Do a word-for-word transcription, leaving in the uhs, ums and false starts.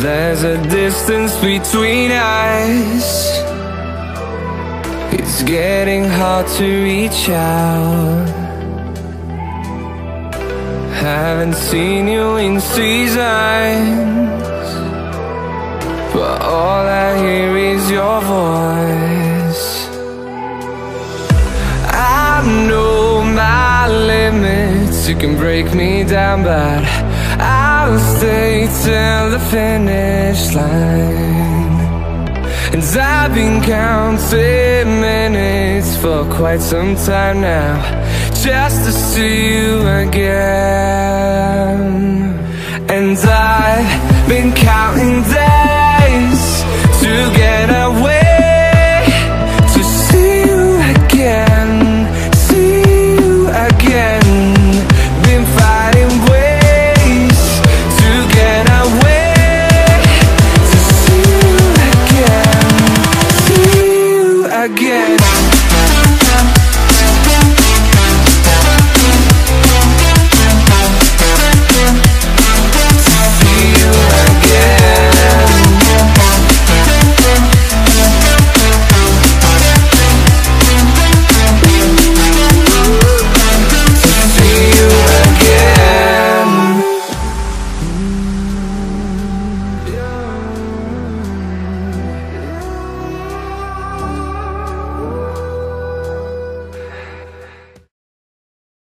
there's a distance between us. It's getting hard to reach out. Haven't seen you in seasons, but all I hear is your voice. I know my limits, you can break me down, but I'll stay till the finish line. And I've been counting minutes for quite some time now, just to see you again. And I've been counting days to get away